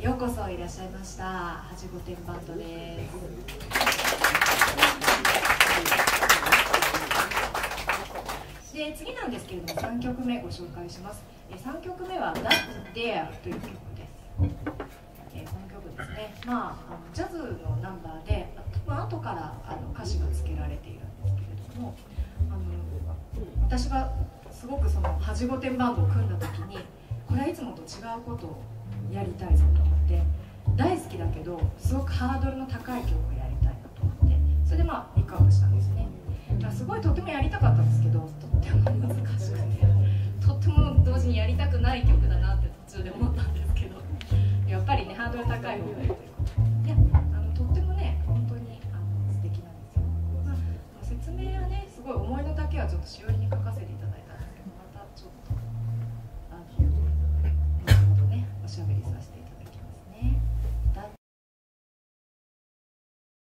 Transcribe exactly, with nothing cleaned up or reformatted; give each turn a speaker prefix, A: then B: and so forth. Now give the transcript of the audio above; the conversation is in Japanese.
A: ようこそいらっしゃいました。恥御殿バンドです。で次なんですけれども、さんきょくめご紹介します。えさんきょくめは「That Dare」という曲です。えこの曲ですね、まあ、あのジャズのナンバーで、多分後からあの歌詞が付けられているんですけれども、あの私がすごくその恥御殿バンドを組んだ時に、これはいつもと違うことをやりたいぞと思って、大好きだけどすごくハードルの高い曲をやりたいなと思って、それでまあピックアップしたんですね。だからすごいとてもやりたかったんですけど、とっても難しくて、とっても同時にやりたくない曲だなって途中で思ったんですけど、やっぱりねハードル高い方がいいということで、あのとってもね本当にあの素敵なんですよ。まあ、説明はねすごい思いの丈はちょっとしおりに書かせていただいたんですけど、またちょっとあの後ほどねおしゃべりさせて